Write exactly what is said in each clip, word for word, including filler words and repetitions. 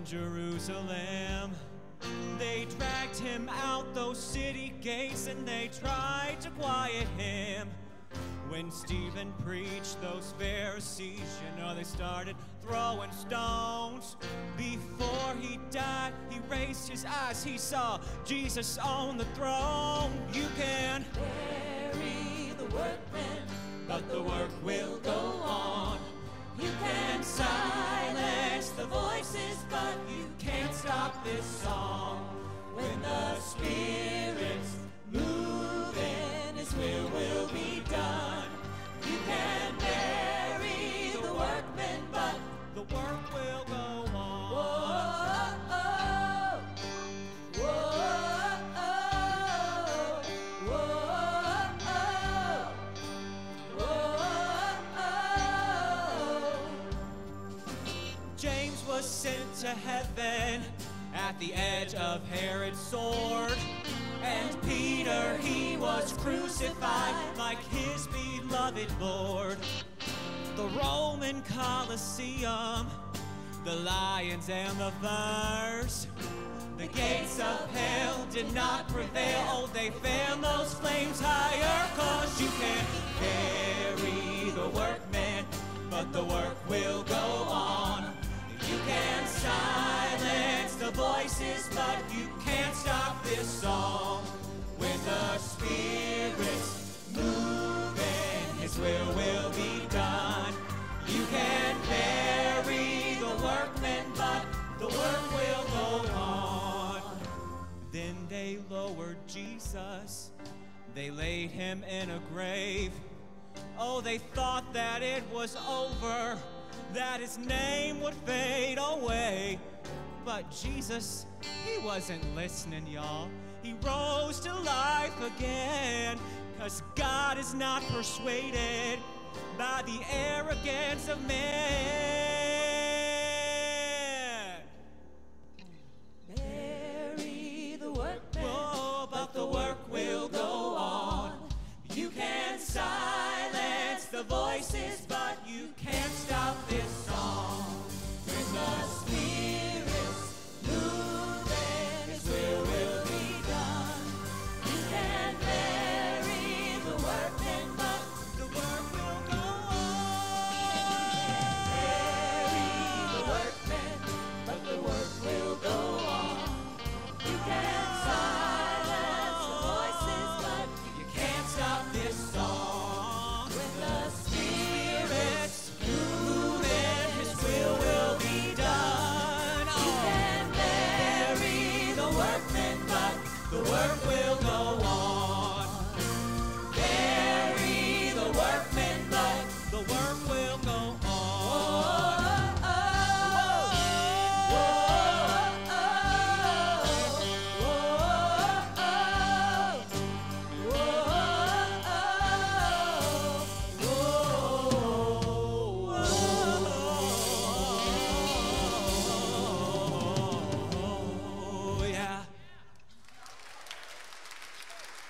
in Jerusalem. They dragged him out those city gates and they tried to quiet him. When Stephen preached, those Pharisees, you know, they started throwing stones. Before he died, he raised his eyes, he saw Jesus on the throne. You can bury the workmen, but the work will go on. You can silence the voices, but you can't stop this song. When the Spirit's moving, His will will be done. You can bury the workmen, but the work will go on. Whoa, oh, whoa, oh, whoa, oh, whoa, oh. James was sent to heaven at the edge of Herod's sword. And Peter, he was crucified like his beloved Lord. The Roman Colosseum, the lions and the fires, the gates of hell did not prevail. Oh, they fan those flames higher. Cause you can bury the workmen, but the work will go on. You can silence the voices, but you can't stop this song. When the Spirit's moving, His will will be done. You can bury the workmen, but the work will go on. Then they lowered Jesus, they laid him in a grave. Oh, they thought that it was over, that his name would fade away. But Jesus, he wasn't listening, y'all. He rose to life again. Cause God is not persuaded by the arrogance of man. Bury the workmen, Oh, but the work will go on. You can silence the voices, but you can't stop this song. When the Spirit's moving, His will will be done. You can bury the workmen, but The work will go bury the workmen, but the work will go on. You can silence the voices, but you can't stop this song. When the Spirit's moving, His will will be done. You can bury the workmen, but the work will go on. Bury the workmen, but The work will go on. oh, oh, oh, Oh, yeah.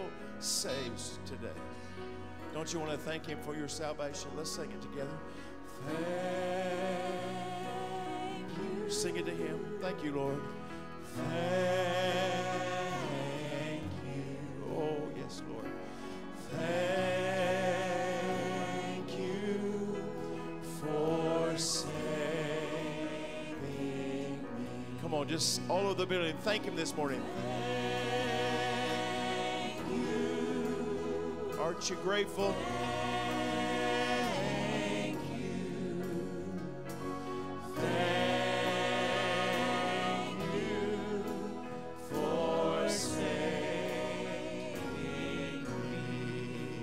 saves today. Don't you want to thank him for your salvation? Let's sing it together. Thank you. Sing it to him. Thank you, Lord. Thank you. Oh, yes, Lord. Thank you for saving me. Come on, just all over the building. Thank him this morning. Thank you. Aren't you grateful? Thank you. Thank you for saving me.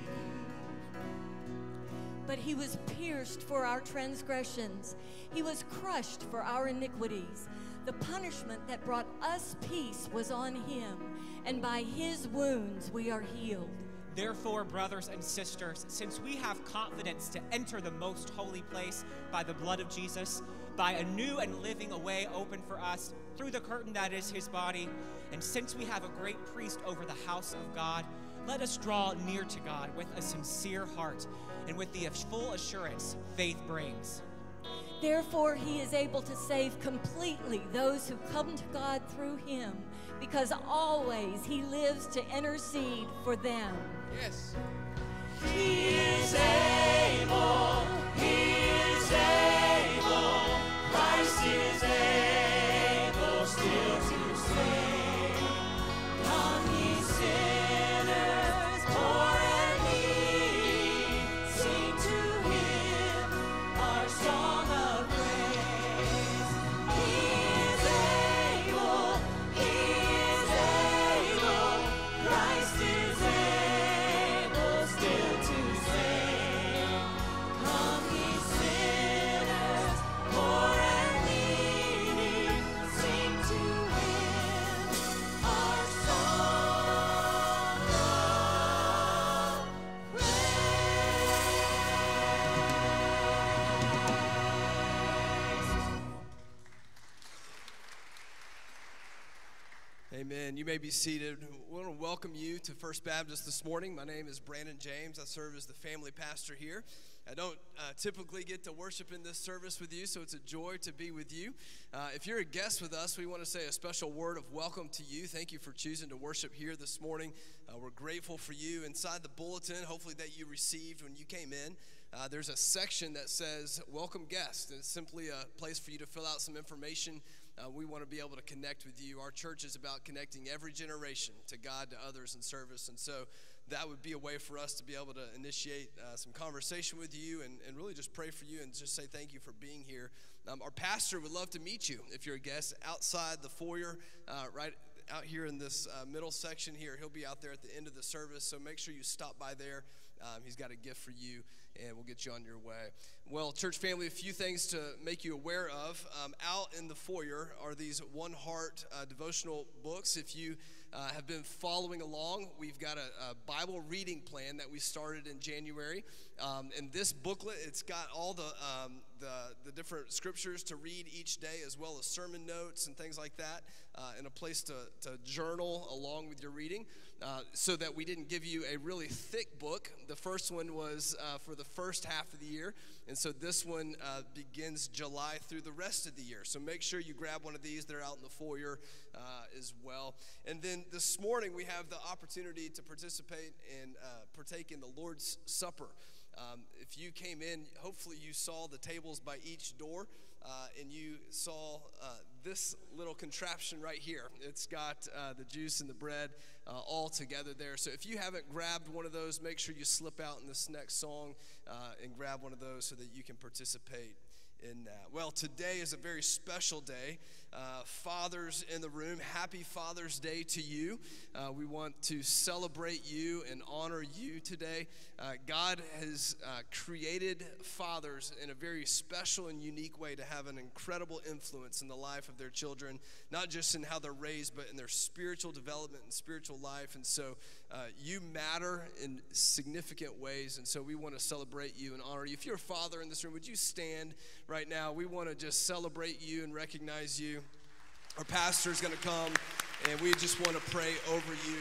But he was pierced for our transgressions. He was crushed for our iniquities. The punishment that brought us peace was on him, and by his wounds we are healed. Therefore, brothers and sisters, since we have confidence to enter the most holy place by the blood of Jesus, by a new and living a way open for us through the curtain that is his body, and since we have a great priest over the house of God, let us draw near to God with a sincere heart and with the full assurance faith brings. Therefore, he is able to save completely those who come to God through him, because always he lives to intercede for them. Yes. He is able, he is able, Christ is able still to save. Come ye sinners, poor and needy, sing to him our song of praise. He is able, he is able, Christ is able still to save. Come ye sinners, poor and needy, sing to him our song of praise. Amen. You may be seated. We want to welcome you to First Baptist this morning. My name is Brandon James. I serve as the family pastor here. I don't uh, typically get to worship in this service with you, so it's a joy to be with you. Uh, if you're a guest with us, we want to say a special word of welcome to you. Thank you for choosing to worship here this morning. Uh, we're grateful for you. Inside the bulletin, hopefully that you received when you came in, uh, there's a section that says welcome guest. It's simply a place for you to fill out some information. Uh, we want to be able to connect with you. Our church is about connecting every generation to God, to others in service. And so that would be a way for us to be able to initiate uh, some conversation with you and, and really just pray for you and just say thank you for being here. Um, our pastor would love to meet you if you're a guest outside the foyer, uh, right out here in this uh, middle section here. He'll be out there at the end of the service, so make sure you stop by there. Um, he's got a gift for you, and we'll get you on your way. Well, church family, a few things to make you aware of. Um, out in the foyer are these One Heart uh, devotional books. If you uh, have been following along, we've got a, a Bible reading plan that we started in January. Um, and this booklet, it's got all the, um, the the different scriptures to read each day, as well as sermon notes and things like that, uh, and a place to, to journal along with your reading, uh, so that we didn't give you a really thick book. The first one was uh, for the first half of the year, and so this one uh, begins July through the rest of the year. So make sure you grab one of these. They're out in the foyer uh, as well. And then this morning we have the opportunity to participate and uh, partake in the Lord's Supper. Um, if you came in, hopefully you saw the tables by each door, uh, and you saw uh, this little contraption right here. It's got uh, the juice and the bread uh, all together there. So if you haven't grabbed one of those, make sure you slip out in this next song uh, and grab one of those so that you can participate in that. Well, today is a very special day. Uh, fathers in the room, happy Father's Day to you. Uh, we want to celebrate you and honor you today. Uh, God has uh, created fathers in a very special and unique way to have an incredible influence in the life of their children, not just in how they're raised, but in their spiritual development and spiritual life. And so uh, you matter in significant ways, and so we want to celebrate you and honor you. If you're a father in this room, would you stand right now? We want to just celebrate you and recognize you. Our pastor is going to come, and we just want to pray over you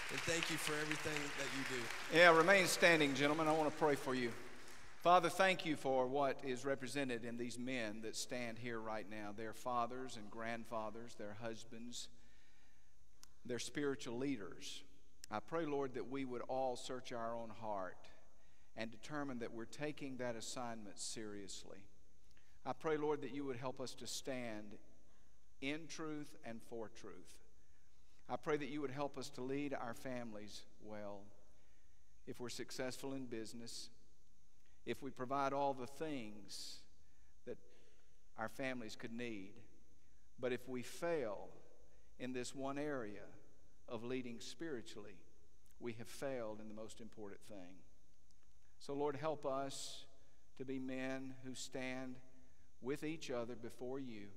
And thank you for everything that you do. Yeah, remain standing, gentlemen. I want to pray for you. Father, thank you for what is represented in these men that stand here right now. Their fathers and grandfathers, their husbands, their spiritual leaders. I pray, Lord, that we would all search our own heart and determine that we're taking that assignment seriously. I pray, Lord, that you would help us to stand in truth and for truth. I pray that you would help us to lead our families well. If we're successful in business, if we provide all the things that our families could need, but if we fail in this one area of leading spiritually, we have failed in the most important thing. So, Lord, help us to be men who stand with each other before you,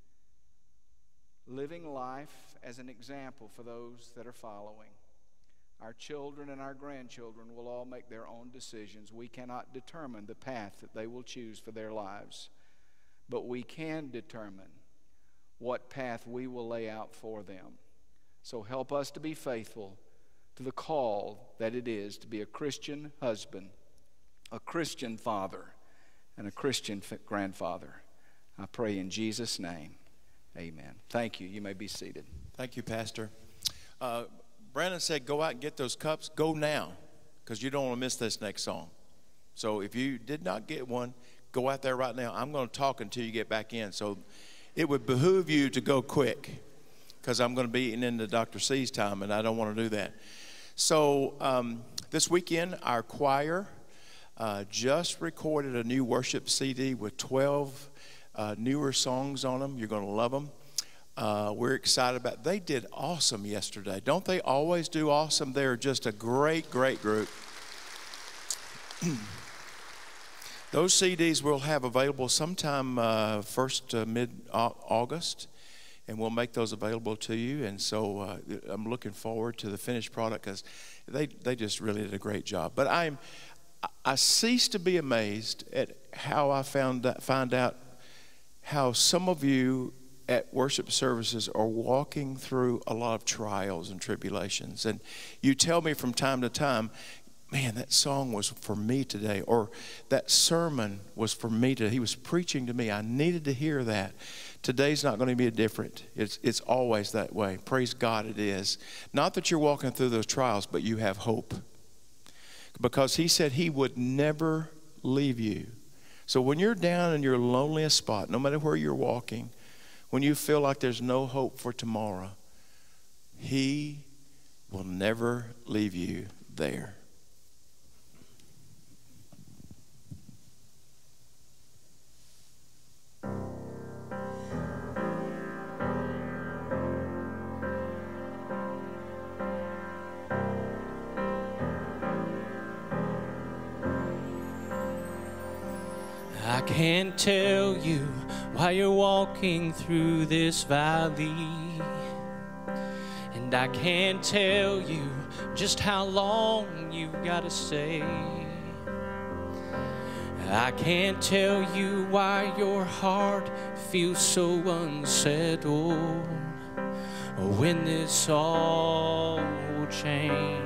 living life as an example for those that are following. Our children and our grandchildren will all make their own decisions. We cannot determine the path that they will choose for their lives, but we can determine what path we will lay out for them. So help us to be faithful to the call that it is to be a Christian husband, a Christian father, and a Christian grandfather. I pray in Jesus' name, amen. Thank you. You may be seated. Thank you, Pastor. Uh, Brandon said go out and get those cups. Go now, because you don't want to miss this next song. So if you did not get one, go out there right now. I'm going to talk until you get back in. So it would behoove you to go quick, because I'm going to be eating into Doctor C's time, and I don't want to do that. So um, this weekend, our choir uh, just recorded a new worship C D with twelve uh, newer songs on them. You're going to love them. Uh, we're excited about it. They did awesome yesterday. Don't they always do awesome? They're just a great, great group. Those C Ds we'll have available sometime uh, first uh, mid-August, and we'll make those available to you. And so uh, I'm looking forward to the finished product, because they, they just really did a great job. But I'm, I cease to be amazed at how I found that, find out how some of you at worship services are walking through a lot of trials and tribulations. And you tell me from time to time, man, that song was for me today, or that sermon was for me today. He was preaching to me. I needed to hear that. Today's not going to be different. It's, it's always that way. Praise God it is. Not that you're walking through those trials, but you have hope. Because he said he would never leave you. So when you're down in your loneliest spot, no matter where you're walking, when you feel like there's no hope for tomorrow, he will never leave you there. I can't tell you why you're walking through this valley, and I can't tell you just how long you've got to stay. I can't tell you why your heart feels so unsettled, or when this all will change.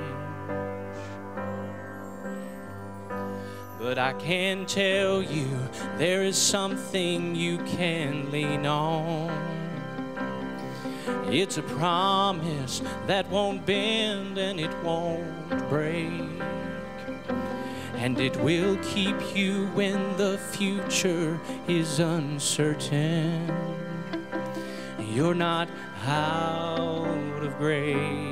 But I can tell you there is something you can lean on. It's a promise that won't bend and it won't break. And it will keep you when the future is uncertain. You're not out of grace.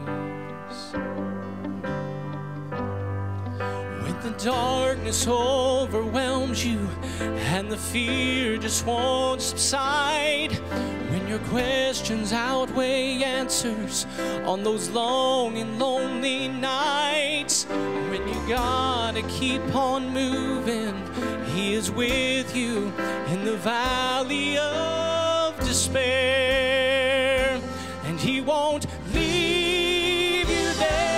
The darkness overwhelms you and the fear just won't subside. When your questions outweigh answers on those long and lonely nights. When you gotta keep on moving, he is with you in the valley of despair. And he won't leave you there.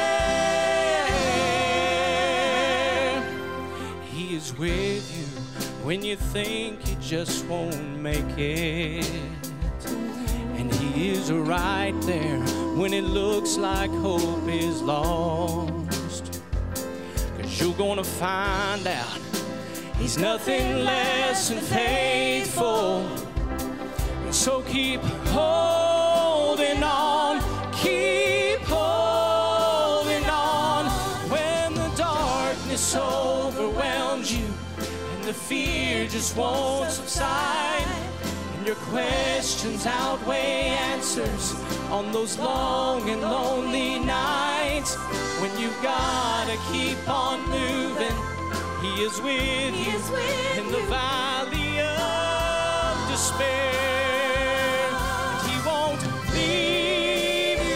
With you when you think you just won't make it, and he He is right there when it looks like hope is lost. 'Cause you're gonna find out He's nothing less than faithful. And so keep holding on, keep holding on. When the darkness overwhelms you and the fear just won't subside, and your questions outweigh answers on those long and lonely nights, when you've gotta keep on moving, He is with you in the valley of despair. And He won't leave you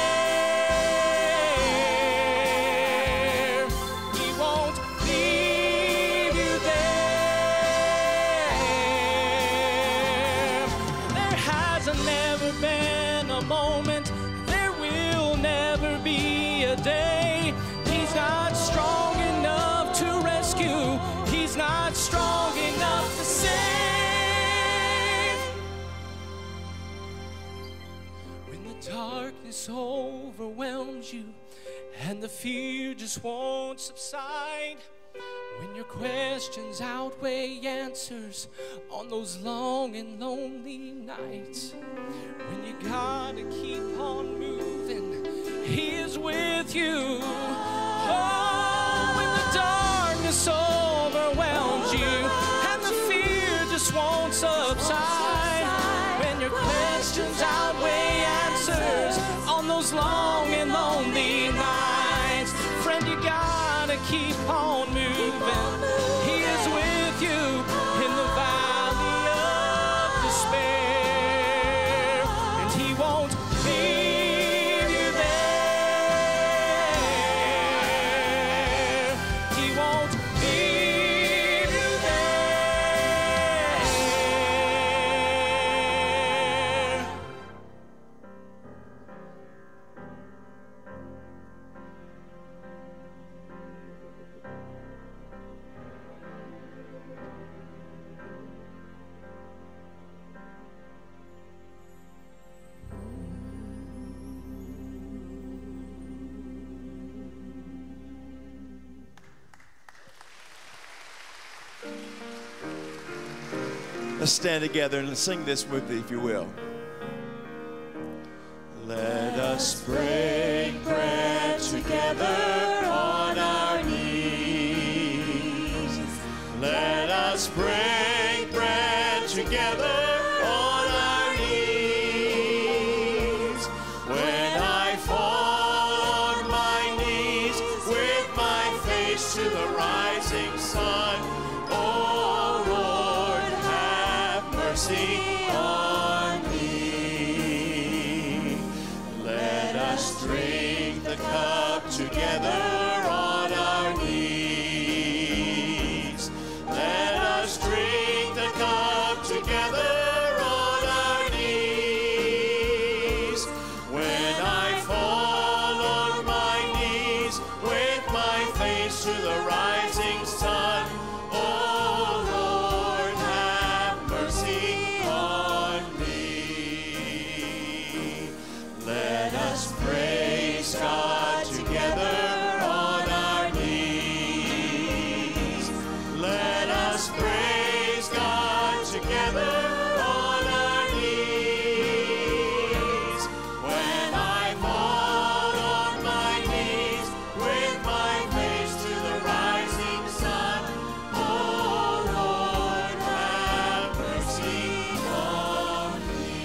there. He won't leave you there. There hasn't never been a moment, there will never be a day He's not strong enough to rescue, He's not strong enough to save. When the darkness overwhelms you and the fear just won't subside, when your questions outweigh answers on those long and lonely nights, when you gotta keep on moving, He is with you. Oh, when the darkness overwhelms you and the fear just won't subside, when your questions outweigh answers on those long and lonely nights, friend, you gotta keep on moving. He is with you in the valley of despair, and He won't leave you there. He won't leave you there. Let's stand together and sing this with me, if you will. Let us break bread together on our knees. Let us break bread together on our knees. When I fall on my knees with my face to the rising sun, oh Lord, have mercy on me. Let us drink the cup together on our knees. Let us drink the cup together on our knees. When I fall on my knees with my face to the rising sun, oh Lord, have mercy on me. Let us praise God together on our knees. Let us praise God together on our knees. When I fall on my knees with my face to the rising sun, oh Lord, have mercy on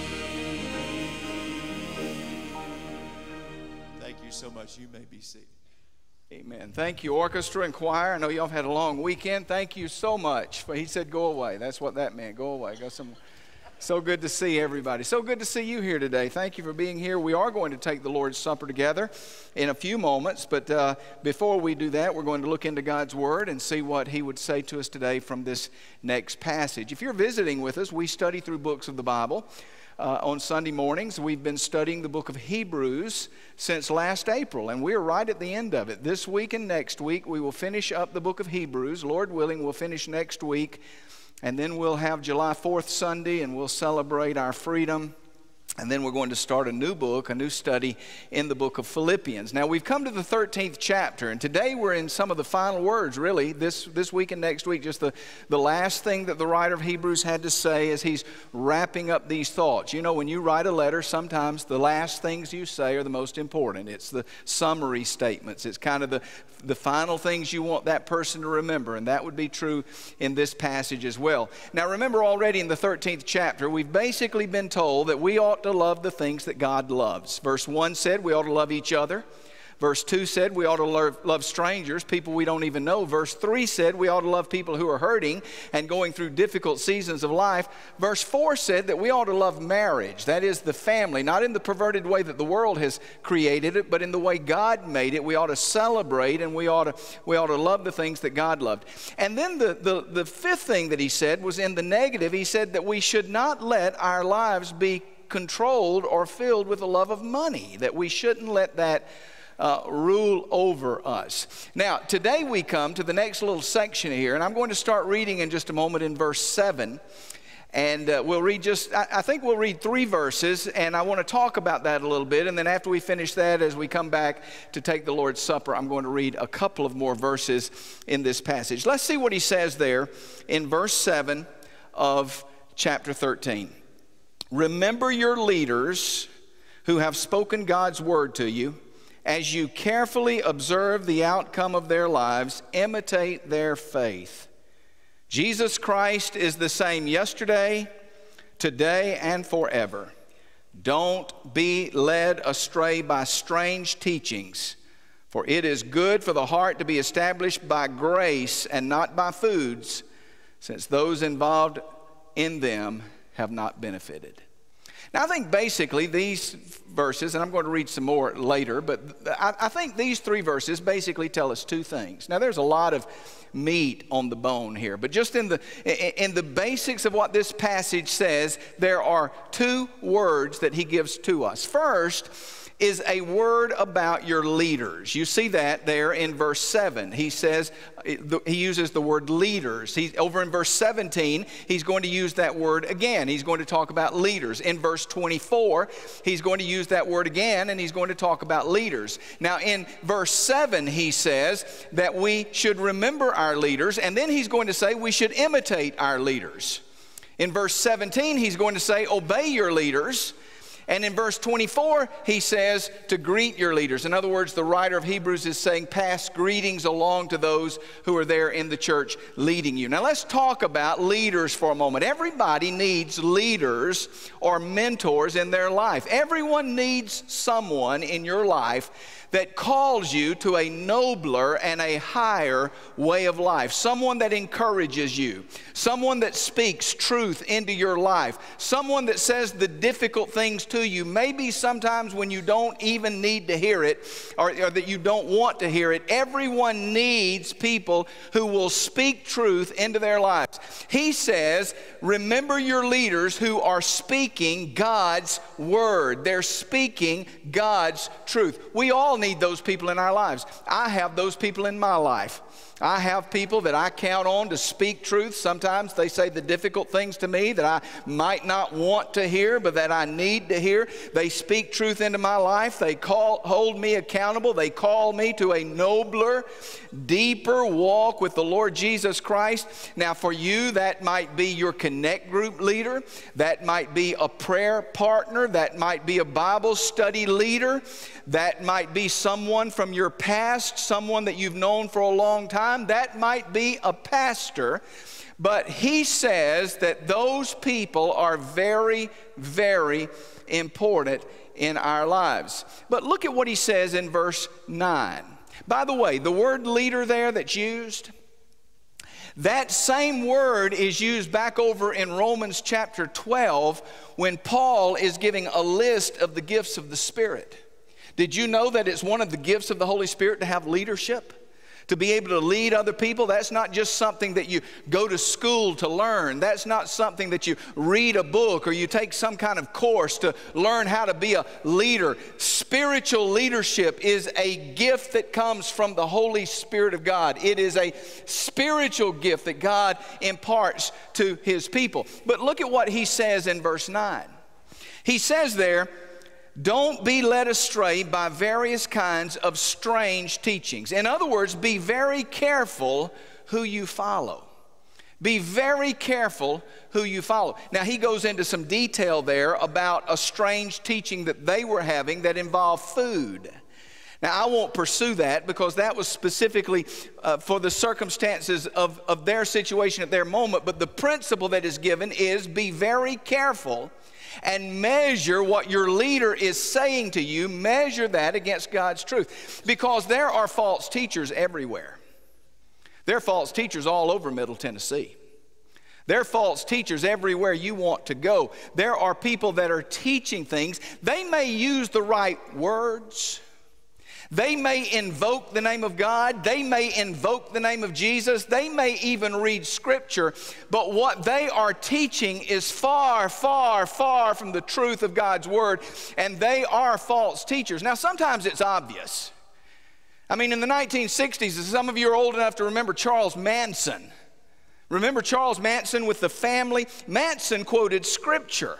me. Thank you so much. You may be seated. Amen. Thank you, orchestra and choir. I know y'all have had a long weekend. Thank you so much. He said, go away. That's what that meant. Go away. Go some. So good to see everybody. So good to see you here today. Thank you for being here. We are going to take the Lord's Supper together in a few moments. But uh, before we do that, we're going to look into God's Word and see what He would say to us today from this next passage. If you're visiting with us, we study through books of the Bible. Uh, on Sunday mornings, we've been studying the book of Hebrews since last April, and we're right at the end of it. This week and next week, we will finish up the book of Hebrews. Lord willing, we'll finish next week, and then we'll have July fourth Sunday, and we'll celebrate our freedom And then we're going to start a new book, a new study in the book of Philippians. Now, we've come to the thirteenth chapter, and today we're in some of the final words, really, this, this week and next week, just the, the last thing that the writer of Hebrews had to say as he's wrapping up these thoughts. You know, when you write a letter, sometimes the last things you say are the most important. It's the summary statements. It's kind of the, the final things you want that person to remember, and that would be true in this passage as well. Now, remember already in the thirteenth chapter, we've basically been told that we ought to love the things that God loves. Verse one said we ought to love each other. Verse two said we ought to love, love strangers, people we don't even know. Verse three said we ought to love people who are hurting and going through difficult seasons of life. Verse four said that we ought to love marriage, that is the family, not in the perverted way that the world has created it, but in the way God made it. We ought to celebrate, and we ought to, we ought to love the things that God loved. And then the, the, the fifth thing that he said was in the negative. He said that we should not let our lives be controlled or filled with the love of money, that we shouldn't let that uh, rule over us. Now, today we come to the next little section here, and I'm going to start reading in just a moment in verse seven. And uh, we'll read just, I, I think we'll read three verses, and I want to talk about that a little bit. And then after we finish that, as we come back to take the Lord's Supper, I'm going to read a couple of more verses in this passage. Let's see what he says there in verse seven of chapter thirteen. Remember your leaders who have spoken God's word to you. As you carefully observe the outcome of their lives, imitate their faith. Jesus Christ is the same yesterday, today, and forever. Don't be led astray by strange teachings, for it is good for the heart to be established by grace and not by foods, since those involved in them have not benefited. Now, I think basically these verses, and I'm going to read some more later, but I, I think these three verses basically tell us two things. Now, there's a lot of meat on the bone here, but just in the, in the basics of what this passage says, there are two words that he gives to us. First is a word about your leaders. You see that there in verse seven. He says, he uses the word leaders. He, over in verse seventeen, he's going to use that word again. He's going to talk about leaders. In verse twenty-four, he's going to use that word again, and he's going to talk about leaders. Now, in verse seven, he says that we should remember our leaders, and then he's going to say we should imitate our leaders. In verse seventeen, he's going to say, obey your leaders. And in verse twenty-four, he says to greet your leaders. In other words, the writer of Hebrews is saying, pass greetings along to those who are there in the church leading you. Now, let's talk about leaders for a moment. Everybody needs leaders or mentors in their life. Everyone needs someone in your life that calls you to a nobler and a higher way of life. Someone that encourages you. Someone that speaks truth into your life. Someone that says the difficult things to you, maybe sometimes when you don't even need to hear it, or, or that you don't want to hear it. Everyone needs people who will speak truth into their lives. He says, remember your leaders who are speaking God's word. They're speaking God's truth. We all need those people in our lives. I have those people in my life. I have people that I count on to speak truth. Sometimes they say the difficult things to me that I might not want to hear, but that I need to hear. They speak truth into my life. They call, hold me accountable. They call me to a nobler, deeper walk with the Lord Jesus Christ. Now, for you, that might be your connect group leader. That might be a prayer partner. That might be a Bible study leader. That might be someone from your past, someone that you've known for a long time. That might be a pastor. But he says that those people are very, very important in our lives. But look at what he says in verse nine. By the way, the word leader there that's used, that same word is used back over in Romans chapter twelve when Paul is giving a list of the gifts of the Spirit. Did you know that it's one of the gifts of the Holy Spirit to have leadership? To be able to lead other people? That's not just something that you go to school to learn. That's not something that you read a book or you take some kind of course to learn how to be a leader. Spiritual leadership is a gift that comes from the Holy Spirit of God. It is a spiritual gift that God imparts to His people. But look at what he says in verse nine. He says there, don't be led astray by various kinds of strange teachings. In other words, be very careful who you follow. Be very careful who you follow. Now, he goes into some detail there about a strange teaching that they were having that involved food. Now, I won't pursue that because that was specifically uh, for the circumstances of, of their situation at their moment. But the principle that is given is be very careful and measure what your leader is saying to you. Measure that against God's truth. Because there are false teachers everywhere. There are false teachers all over Middle Tennessee. There are false teachers everywhere you want to go. There are people that are teaching things. They may use the right words. They may invoke the name of God. They may invoke the name of Jesus. They may even read Scripture. But what they are teaching is far, far, far from the truth of God's Word. And they are false teachers. Now, sometimes it's obvious. I mean, in the nineteen sixties, some of you are old enough to remember Charles Manson. Remember Charles Manson with the family? Manson quoted Scripture.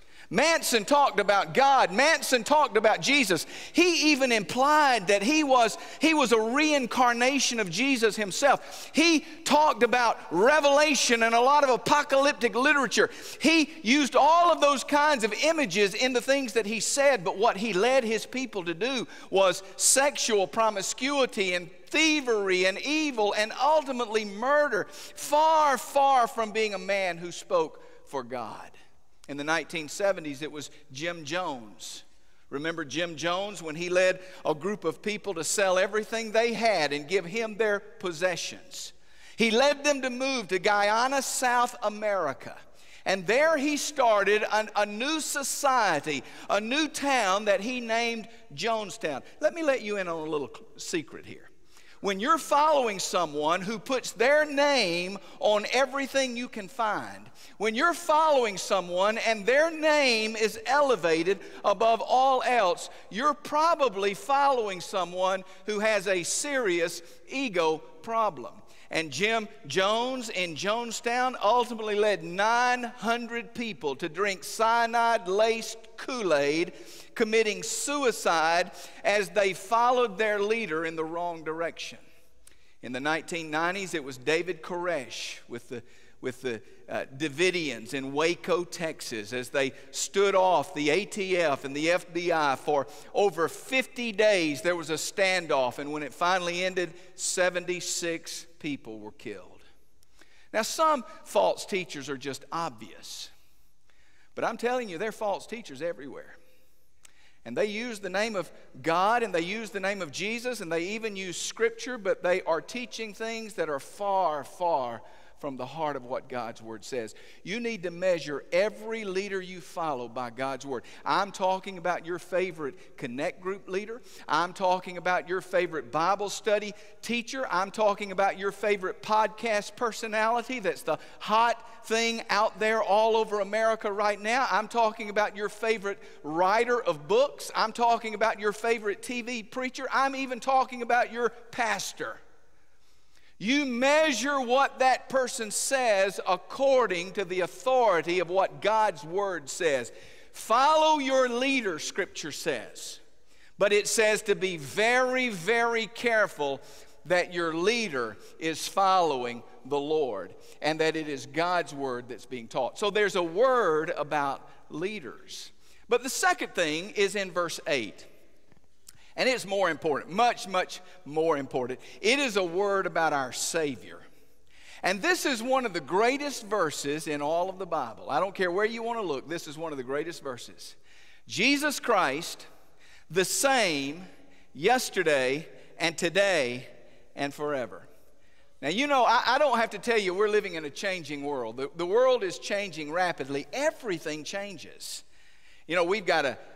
Manson talked about God. Manson talked about Jesus. He even implied that he was, he was a reincarnation of Jesus himself. He talked about Revelation and a lot of apocalyptic literature. He used all of those kinds of images in the things that he said, but what he led his people to do was sexual promiscuity and thievery and evil and ultimately murder, far, far from being a man who spoke for God. In the nineteen seventies, it was Jim Jones. Remember Jim Jones when he led a group of people to sell everything they had and give him their possessions. He led them to move to Guyana, South America. And there he started a, a new society, a new town that he named Jonestown. Let me let you in on a little secret here. When you're following someone who puts their name on everything you can find, when you're following someone and their name is elevated above all else, you're probably following someone who has a serious ego problem. And Jim Jones in Jonestown ultimately led nine hundred people to drink cyanide-laced Kool-Aid, committing suicide as they followed their leader in the wrong direction. In the nineteen nineties, it was David Koresh with the, with the uh, Davidians in Waco, Texas, as they stood off the A T F and the F B I for over fifty days. There was a standoff, and when it finally ended, seventy-six people were killed. Now, some false teachers are just obvious, but I'm telling you, there are false teachers everywhere. And they use the name of God, and they use the name of Jesus, and they even use Scripture, but they are teaching things that are far, far from the heart of what God's Word says. You need to measure every leader you follow by God's Word. I'm talking about your favorite Connect Group leader. I'm talking about your favorite Bible study teacher. I'm talking about your favorite podcast personality that's the hot thing out there all over America right now. I'm talking about your favorite writer of books. I'm talking about your favorite T V preacher. I'm even talking about your pastor. You measure what that person says according to the authority of what God's Word says. Follow your leader, Scripture says. But it says to be very, very careful that your leader is following the Lord and that it is God's Word that's being taught. So there's a word about leaders. But the second thing is in verse eight. And it's more important, much, much more important. It is a word about our Savior. And this is one of the greatest verses in all of the Bible. I don't care where you want to look, this is one of the greatest verses. Jesus Christ, the same yesterday and today and forever. Now, you know, I, I don't have to tell you we're living in a changing world. The, the world is changing rapidly. Everything changes. You know, we've got a,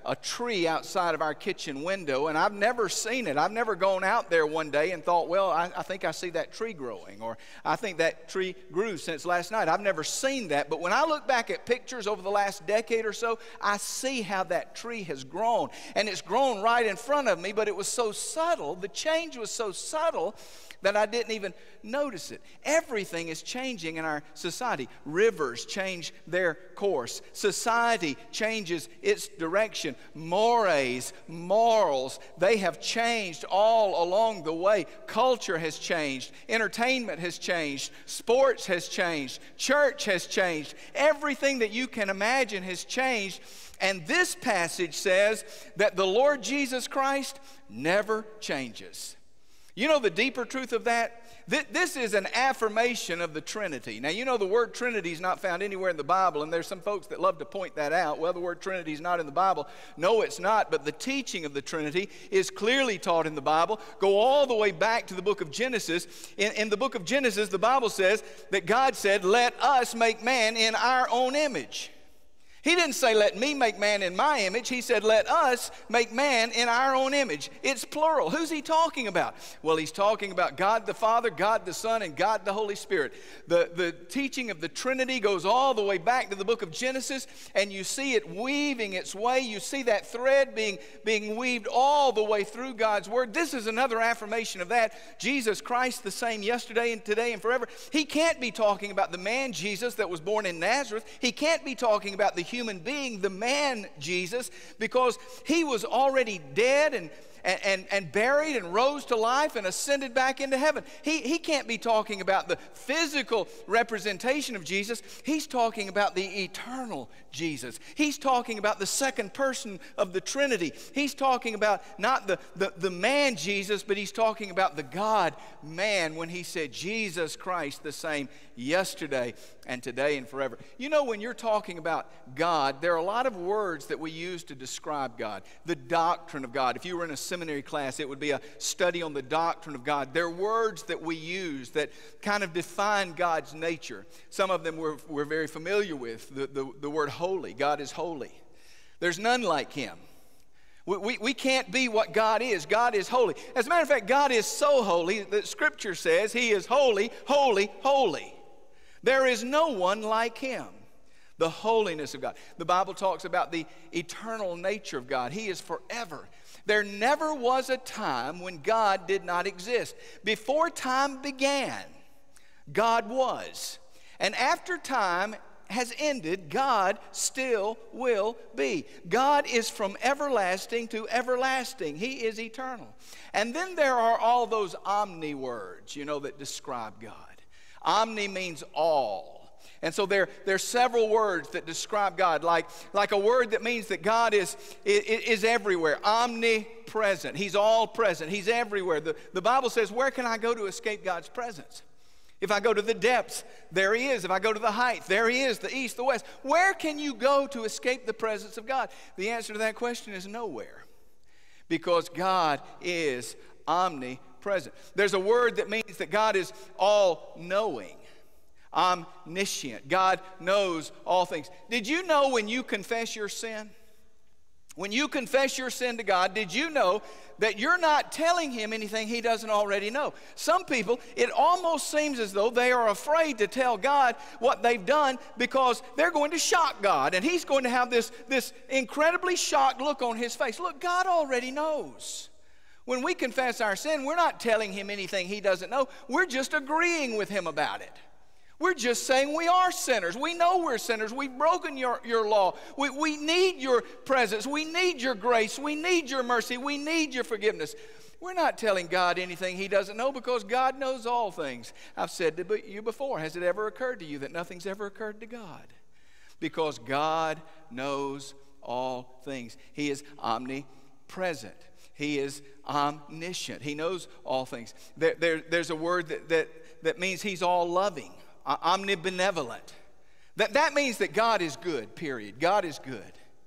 a tree outside of our kitchen window, and I've never seen it. I've never gone out there one day and thought, well, I, I think I see that tree growing, or I think that tree grew since last night. I've never seen that, but when I look back at pictures over the last decade or so, I see how that tree has grown, and it's grown right in front of me, but it was so subtle, the change was so subtle that I didn't even notice it. Everything is changing in our society. Rivers change their course. Society changes its direction. Mores, morals, they have changed all along the way. Culture has changed. Entertainment has changed. Sports has changed. Church has changed. Everything that you can imagine has changed. And this passage says that the Lord Jesus Christ never changes. You know the deeper truth of that? This is an affirmation of the Trinity. Now, you know the word Trinity is not found anywhere in the Bible, and there's some folks that love to point that out. Well, the word Trinity is not in the Bible. No, it's not, but the teaching of the Trinity is clearly taught in the Bible. Go all the way back to the book of Genesis. In, in the book of Genesis, the Bible says that God said, let us make man in our own image. He didn't say, let me make man in my image. He said, let us make man in our own image. It's plural. Who's he talking about? Well, he's talking about God the Father, God the Son, and God the Holy Spirit. The, the teaching of the Trinity goes all the way back to the book of Genesis, and you see it weaving its way. You see that thread being, being weaved all the way through God's Word. This is another affirmation of that. Jesus Christ, the same yesterday and today and forever. He can't be talking about the man Jesus that was born in Nazareth. He can't be talking about the human being, the man Jesus, because he was already dead and And, and, and buried and rose to life and ascended back into heaven. He, he can't be talking about the physical representation of Jesus. He's talking about the eternal Jesus. He's talking about the second person of the Trinity. He's talking about not the, the, the man Jesus, but he's talking about the God man when he said Jesus Christ the same yesterday and today and forever. You know, when you're talking about God, there are a lot of words that we use to describe God. The doctrine of God. If you were in a seminary class, it would be a study on the doctrine of God. There are words that we use that kind of define God's nature. Some of them we're, we're very familiar with. The, the, the word holy. God is holy. There's none like him. We, we, we can't be what God is. God is holy. As a matter of fact, God is so holy that Scripture says he is holy, holy, holy. There is no one like him. The holiness of God. The Bible talks about the eternal nature of God. He is forever. There never was a time when God did not exist. Before time began, God was. And after time has ended, God still will be. God is from everlasting to everlasting. He is eternal. And then there are all those omni words, you know, that describe God. Omni means all. And so there, there are several words that describe God, like, like a word that means that God is, is, is everywhere, omnipresent. He's all present. He's everywhere. The, the Bible says, where can I go to escape God's presence? If I go to the depths, there he is. If I go to the height, there he is, the east, the west. Where can you go to escape the presence of God? The answer to that question is nowhere, because God is omnipresent. There's a word that means that God is all-knowing. Omniscient. God knows all things. Did you know when you confess your sin? When you confess your sin to God, did you know that you're not telling him anything he doesn't already know? Some people, it almost seems as though they are afraid to tell God what they've done because they're going to shock God, and he's going to have this, this incredibly shocked look on his face. Look, God already knows. When we confess our sin, we're not telling him anything he doesn't know. We're just agreeing with him about it. We're just saying we are sinners. We know we're sinners. We've broken your, your law. We, we need your presence. We need your grace. We need your mercy. We need your forgiveness. We're not telling God anything he doesn't know, because God knows all things. I've said to you before, has it ever occurred to you that nothing's ever occurred to God? Because God knows all things. He is omnipresent. He is omniscient. He knows all things. There, there, there's a word that, that, that means he's all loving. Omnibenevolent. That, that means that God is good, period. God is good.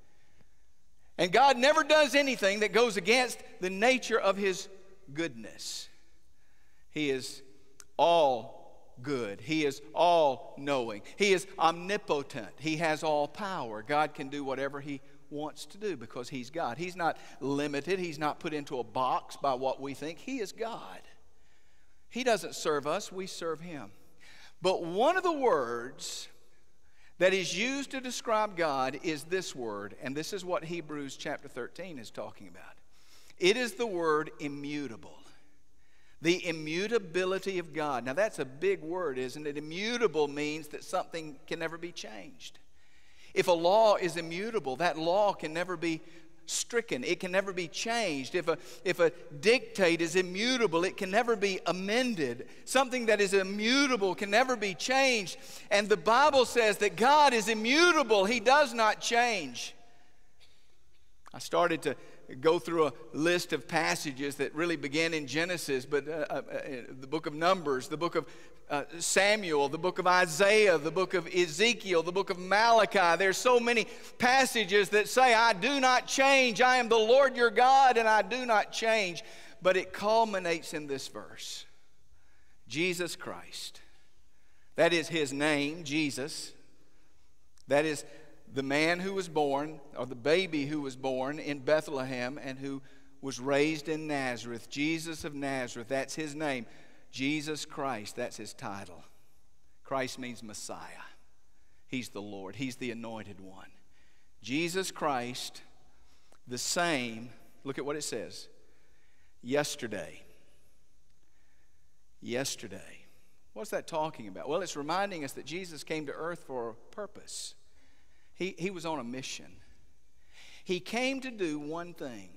And God never does anything that goes against the nature of his goodness. He is all good. He is all knowing. He is omnipotent. He has all power. God can do whatever he wants to do because He's God. He's not limited. He's not put into a box by what we think. He is God. He doesn't serve us. We serve Him. But one of the words that is used to describe God is this word, and this is what Hebrews chapter thirteen is talking about. It is the word immutable. The immutability of God. Now that's a big word, isn't it? Immutable means that something can never be changed. If a law is immutable, that law can never be stricken. It can never be changed. If a, if a dictate is immutable, it can never be amended. Something that is immutable can never be changed. And the Bible says that God is immutable. He does not change. I started to go through a list of passages that really began in Genesis, but uh, uh, the book of Numbers, the book of uh, Samuel, the book of Isaiah, the book of Ezekiel, the book of Malachi. There's so many passages that say, I do not change. I am the Lord your God, and I do not change. But it culminates in this verse. Jesus Christ. That is His name, Jesus. That is the man who was born, or the baby who was born in Bethlehem and who was raised in Nazareth. Jesus of Nazareth, that's His name. Jesus Christ, that's His title. Christ means Messiah. He's the Lord. He's the anointed one. Jesus Christ, the same, look at what it says. Yesterday. Yesterday. What's that talking about? Well, it's reminding us that Jesus came to earth for a purpose. He, he was on a mission. He came to do one thing.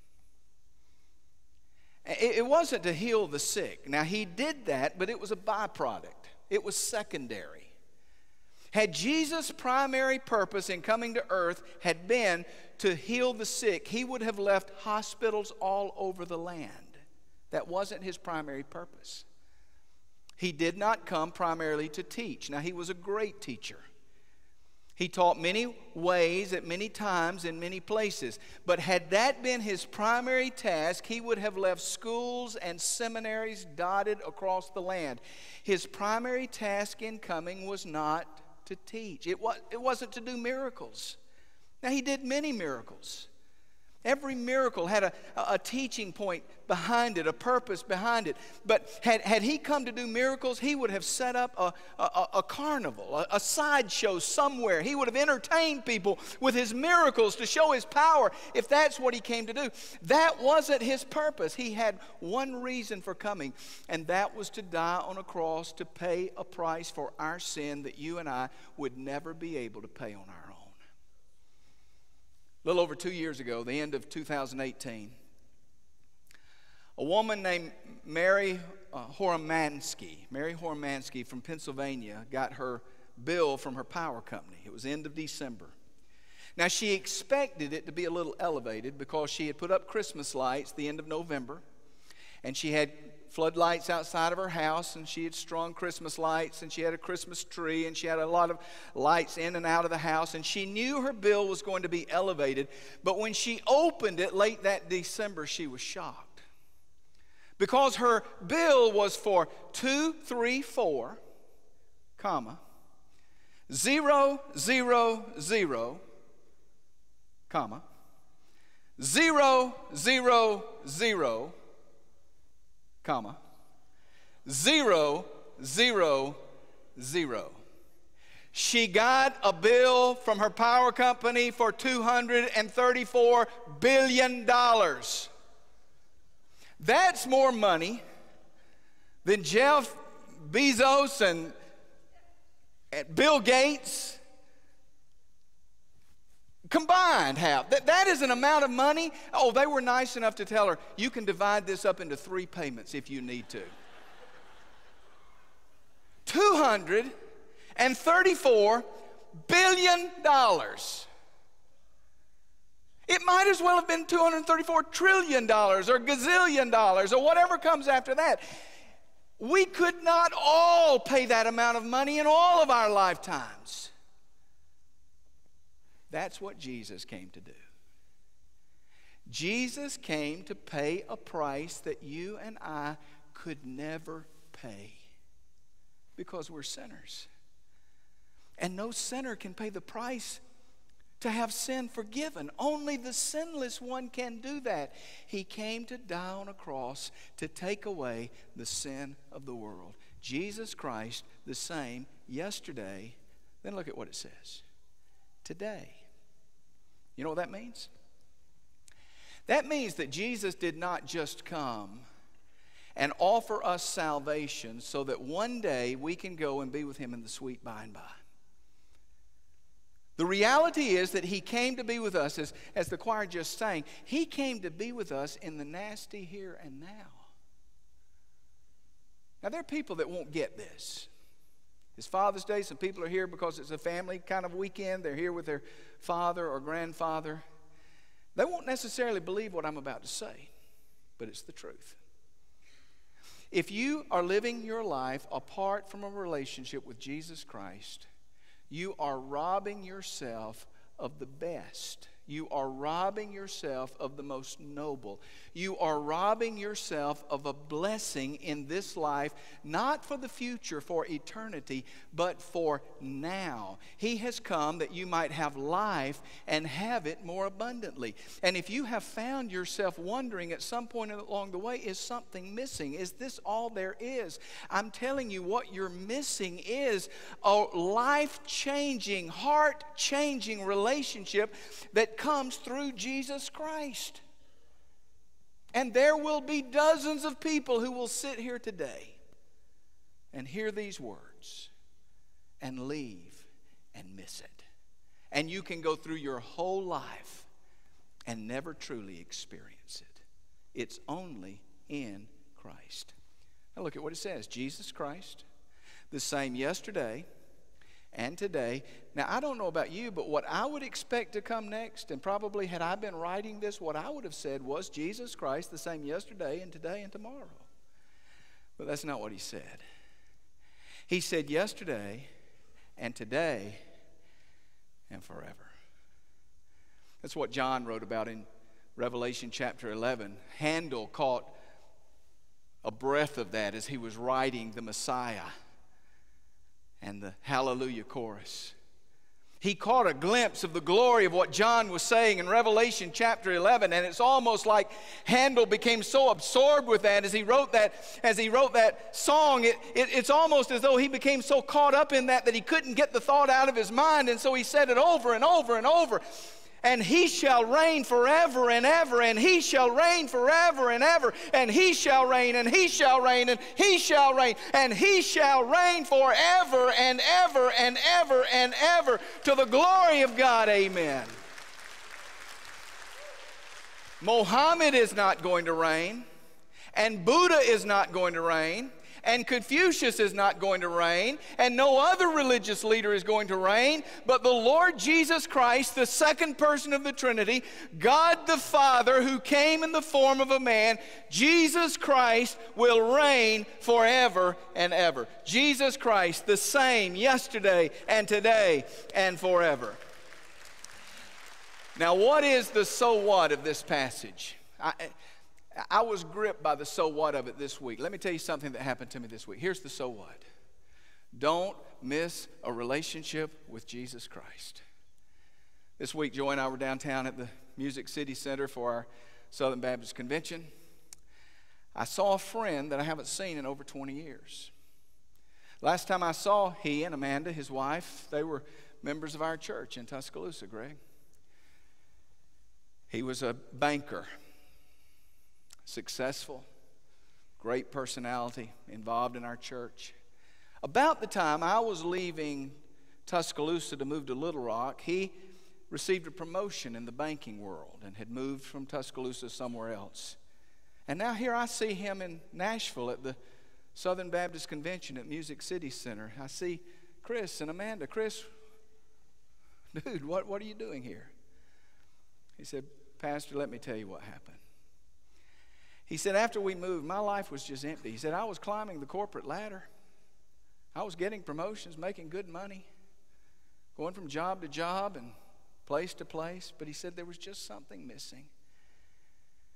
It, it wasn't to heal the sick. Now, He did that, but it was a byproduct. It was secondary. Had Jesus' primary purpose in coming to earth had been to heal the sick, He would have left hospitals all over the land. That wasn't His primary purpose. He did not come primarily to teach. Now, He was a great teacher. He taught many ways at many times in many places. But had that been His primary task, He would have left schools and seminaries dotted across the land. His primary task in coming was not to teach. It, was, it wasn't to do miracles. Now, He did many miracles. Every miracle had a, a teaching point behind it, a purpose behind it. But had, had He come to do miracles, He would have set up a, a, a carnival, a, a sideshow somewhere. He would have entertained people with His miracles to show His power, if that's what He came to do. That wasn't His purpose. He had one reason for coming, and that was to die on a cross to pay a price for our sin that you and I would never be able to pay on our own. A little over two years ago, the end of two thousand eighteen, a woman named Mary uh, Horomansky, Mary Horomansky from Pennsylvania, got her bill from her power company. It was the end of December. Now, she expected it to be a little elevated because she had put up Christmas lights the end of November, and she had floodlights outside of her house, and she had strung Christmas lights, and she had a Christmas tree, and she had a lot of lights in and out of the house, and she knew her bill was going to be elevated. But when she opened it late that December, she was shocked because her bill was for two three four, comma, zero zero zero, comma, zero zero zero, comma, zero, zero, zero. She got a bill from her power company for two hundred thirty-four billion dollars. That's more money than Jeff Bezos and, and Bill Gates combined have. That, that is an amount of money. Oh, they were nice enough to tell her, you can divide this up into three payments if you need to. two hundred thirty-four billion dollars. It might as well have been two hundred thirty-four trillion dollars or gazillion dollars or whatever comes after that. We could not all pay that amount of money in all of our lifetimes. That's what Jesus came to do. Jesus came to pay a price that you and I could never pay because we're sinners. And no sinner can pay the price to have sin forgiven. Only the sinless one can do that. He came to die on a cross to take away the sin of the world. Jesus Christ, the same yesterday. Then look at what it says. Today. You know what that means? That means that Jesus did not just come and offer us salvation so that one day we can go and be with him in the sweet by and by. The reality is that he came to be with us, as, as the choir just sang, he came to be with us in the nasty here and now. Now, there are people that won't get this. It's Father's Day. Some people are here because it's a family kind of weekend. They're here with their father or grandfather. They won't necessarily believe what I'm about to say, but it's the truth. If you are living your life apart from a relationship with Jesus Christ, you are robbing yourself of the best. You are robbing yourself of the most noble. You are robbing yourself of a blessing in this life, not for the future, for eternity, but for now. He has come that you might have life and have it more abundantly. And if you have found yourself wondering at some point along the way, is something missing? Is this all there is? I'm telling you, what you're missing is a life-changing, heart-changing relationship that comes through Jesus Christ. And there will be dozens of people who will sit here today and hear these words and leave and miss it. And you can go through your whole life and never truly experience it. It's only in Christ. Now look at what it says. Jesus Christ, the same yesterday and today. Now, I don't know about you, but what I would expect to come next, and probably had I been writing this, what I would have said was Jesus Christ, the same yesterday and today and tomorrow. But that's not what he said. He said yesterday and today and forever. That's what John wrote about in Revelation chapter eleven. Handel caught a breath of that as he was writing the Messiah and the Hallelujah chorus. He caught a glimpse of the glory of what John was saying in Revelation chapter eleven, and it's almost like Handel became so absorbed with that as he wrote that, as he wrote that song. It, it, it's almost as though he became so caught up in that that he couldn't get the thought out of his mind, and so he said it over and over and over. And he shall reign forever and ever, and he shall reign forever and ever, and he shall reign, and he shall reign, and he shall reign, and he shall reign forever and ever and ever and ever, to the glory of God. Amen. Mohammed is not going to reign, and Buddha is not going to reign, and Confucius is not going to reign, and no other religious leader is going to reign, but the Lord Jesus Christ, the second person of the Trinity, God the Father, who came in the form of a man, Jesus Christ will reign forever and ever. Jesus Christ, the same yesterday and today and forever. Now, what is the so what of this passage? I, I was gripped by the so what of it this week. Let me tell you something that happened to me this week. Here's the so what. Don't miss a relationship with Jesus Christ. This week, Joy and I were downtown at the Music City Center for our Southern Baptist Convention. I saw a friend that I haven't seen in over twenty years. Last time I saw he and Amanda, his wife, they were members of our church in Tuscaloosa, Greg. He was a banker. Successful, great personality, involved in our church. About the time I was leaving Tuscaloosa to move to Little Rock, he received a promotion in the banking world and had moved from Tuscaloosa somewhere else. And now here I see him in Nashville at the Southern Baptist Convention at Music City Center. I see Chris and Amanda. Chris, dude, what, what are you doing here? He said, Pastor, let me tell you what happened. He said, after we moved, my life was just empty. He said, I was climbing the corporate ladder. I was getting promotions, making good money, going from job to job and place to place. But he said there was just something missing.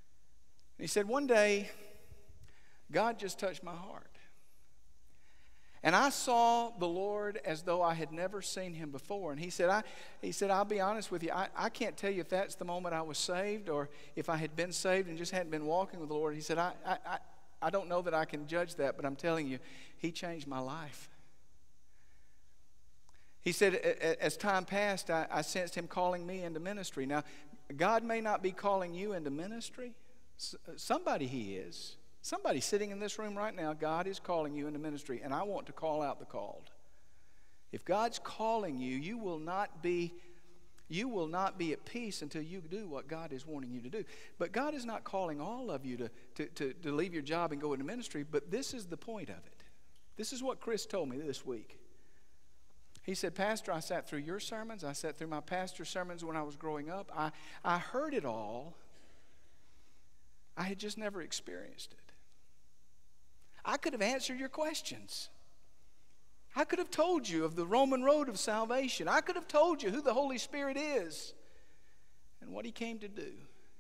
And he said, one day, God just touched my heart. And I saw the Lord as though I had never seen him before. And he said, I, he said, I'll be honest with you, I, I can't tell you if that's the moment I was saved or if I had been saved and just hadn't been walking with the Lord. He said, I, I, I, I don't know that I can judge that, but I'm telling you, he changed my life. He said, as time passed, I, I sensed him calling me into ministry. Now, God may not be calling you into ministry. S- somebody he is. Somebody sitting in this room right now, God is calling you into ministry, and I want to call out the called. If God's calling you, you will not be, you will not be at peace until you do what God is wanting you to do. But God is not calling all of you to, to, to, to leave your job and go into ministry, but this is the point of it. This is what Chris told me this week. He said, Pastor, I sat through your sermons. I sat through my pastor's sermons when I was growing up. I, I heard it all. I had just never experienced it. I could have answered your questions. I could have told you of the Roman road of salvation. I could have told you who the Holy Spirit is and what he came to do.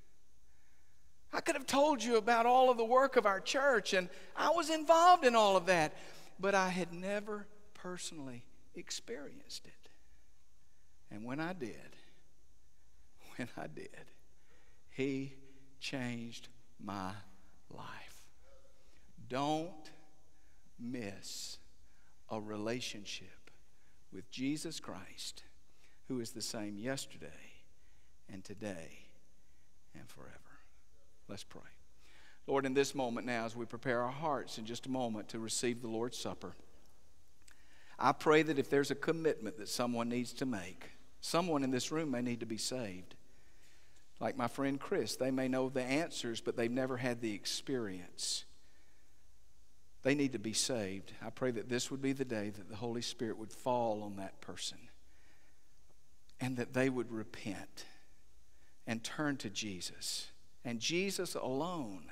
I could have told you about all of the work of our church, and I was involved in all of that, but I had never personally experienced it. And when I did, when I did, he changed my life. Don't miss a relationship with Jesus Christ, who is the same yesterday and today and forever. Let's pray. Lord, in this moment now, as we prepare our hearts in just a moment to receive the Lord's Supper, I pray that if there's a commitment that someone needs to make, someone in this room may need to be saved. Like my friend Chris, they may know the answers, but they've never had the experience. They need to be saved. I pray that this would be the day that the Holy Spirit would fall on that person and that they would repent and turn to Jesus and Jesus alone.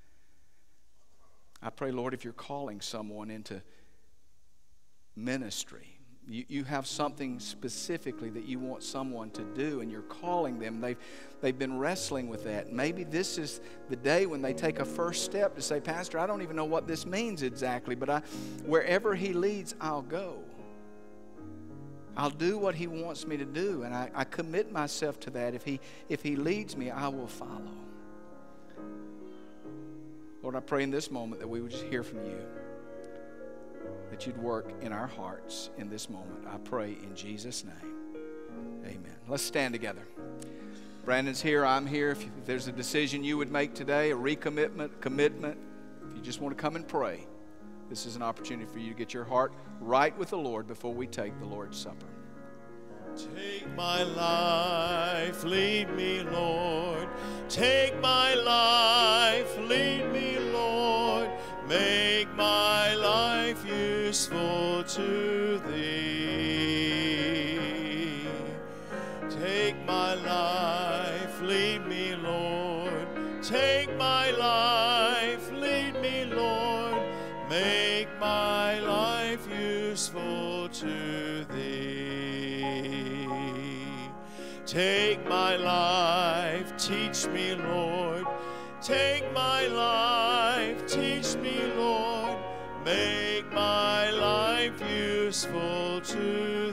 I pray, Lord, if you're calling someone into ministry, you, you have something specifically that you want someone to do and you're calling them. They've, they've been wrestling with that. Maybe this is the day when they take a first step to say, Pastor, I don't even know what this means exactly, but I, wherever he leads, I'll go. I'll do what he wants me to do, and I, I commit myself to that. If he, if he leads me, I will follow. Lord, I pray in this moment that we would just hear from you, that you'd work in our hearts in this moment. I pray in Jesus' name. Amen. Let's stand together. Brandon's here. I'm here. If there's a decision you would make today, a recommitment, commitment, if you just want to come and pray, this is an opportunity for you to get your heart right with the Lord before we take the Lord's Supper. Take my life, lead me, Lord. Take my life, lead me, Lord. Make my life useful to thee. Take my life, lead me, Lord. Take my life, lead me, Lord. Make my life useful to thee. Take my life, teach me, Lord. Take my life, teach me, Lord. Make my life useful to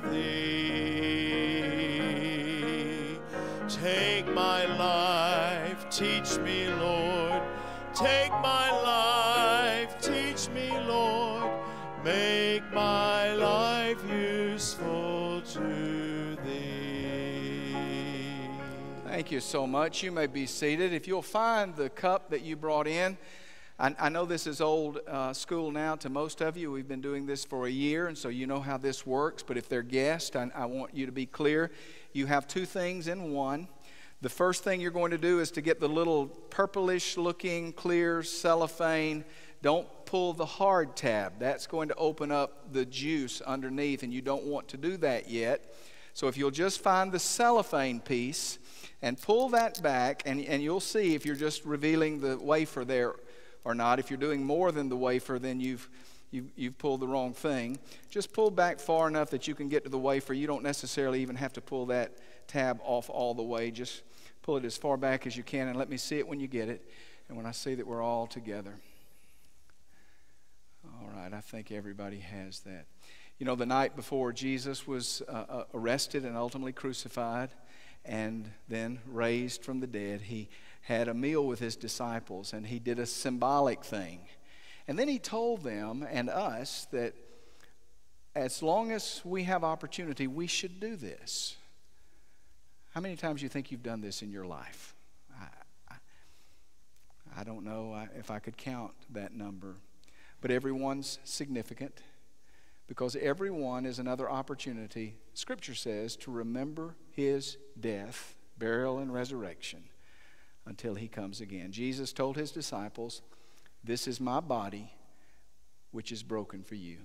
thee. Take my life, teach me, Lord. Take my life, teach me, Lord. Make my life useful to thee. Thank you so much. You may be seated. If you'll find the cup that you brought in, I, I know this is old uh, school now to most of you. We've been doing this for a year, and so you know how this works. But if they're guests, I, I want you to be clear. You have two things in one. The first thing you're going to do is to get the little purplish-looking, clear cellophane. Don't pull the hard tab. That's going to open up the juice underneath, and you don't want to do that yet. So if you'll just find the cellophane piece and pull that back, and, and you'll see if you're just revealing the wafer there or not. If you're doing more than the wafer, then you've, you've, you've pulled the wrong thing. Just pull back far enough that you can get to the wafer. You don't necessarily even have to pull that tab off all the way. Just pull it as far back as you can, and let me see it when you get it and when I see that we're all together. All right, I think everybody has that. You know, the night before Jesus was uh, arrested and ultimately crucified and then raised from the dead, he had a meal with his disciples, and he did a symbolic thing. And then he told them and us that as long as we have opportunity, we should do this. How many times do you think you've done this in your life? I, I, I don't know if I could count that number. But everyone's significant because everyone is another opportunity, Scripture says, to remember his death, burial, and resurrection until he comes again. Jesus told his disciples, "This is my body, which is broken for you."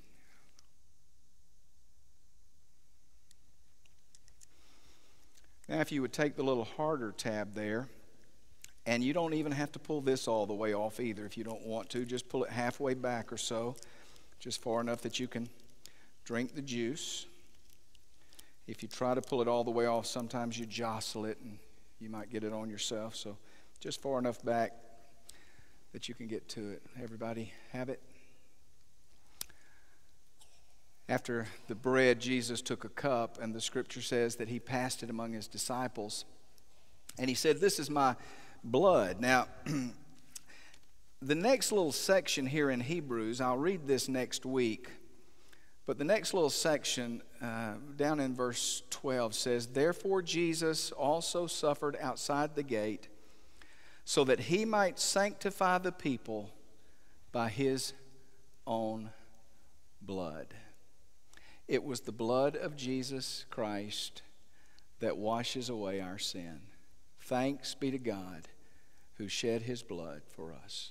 Now, if you would take the little harder tab there, and you don't even have to pull this all the way off either if you don't want to. Just pull it halfway back or so, just far enough that you can drink the juice. If you try to pull it all the way off, sometimes you jostle it and you might get it on yourself. So just far enough back that you can get to it. Everybody have it? After the bread, Jesus took a cup, and the Scripture says that he passed it among his disciples. And he said, "This is my blood." Now, the next little section here in Hebrews, I'll read this next week, but the next little section uh, down in verse twelve says, "Therefore Jesus also suffered outside the gate, so that he might sanctify the people by his own blood." It was the blood of Jesus Christ that washes away our sin. Thanks be to God who shed his blood for us.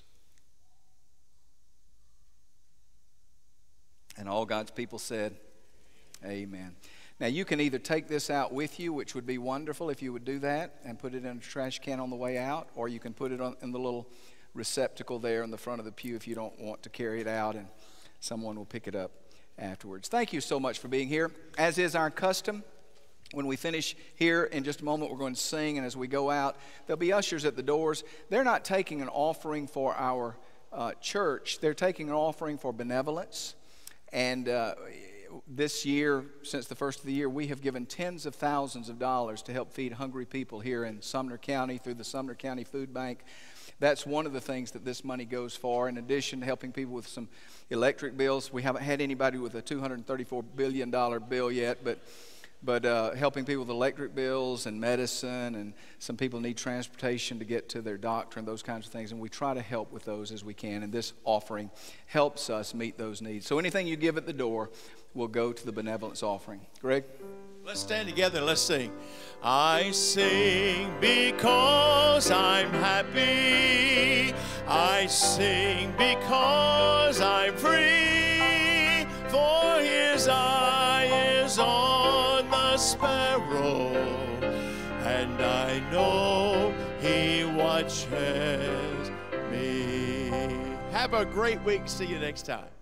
And all God's people said, amen. Now you can either take this out with you, which would be wonderful if you would do that, and put it in a trash can on the way out, or you can put it on, in the little receptacle there in the front of the pew if you don't want to carry it out, and someone will pick it up afterwards. Thank you so much for being here. As is our custom, when we finish here in just a moment, we're going to sing, and as we go out, there'll be ushers at the doors. They're not taking an offering for our uh, church. They're taking an offering for benevolence. And uh, this year, since the first of the year, we have given tens of thousands of dollars to help feed hungry people here in Sumner County through the Sumner County Food Bank. That's one of the things that this money goes for, in addition to helping people with some electric bills. We haven't had anybody with a two hundred thirty-four billion dollars bill yet, but but uh, helping people with electric bills and medicine, and some people need transportation to get to their doctor and those kinds of things, and we try to help with those as we can, and this offering helps us meet those needs. So anything you give at the door will go to the benevolence offering. Greg? Let's stand together and let's sing. I sing because I'm happy. I sing because I'm free. For his eye is on the sparrow, and I know he watches me. Have a great week. See you next time.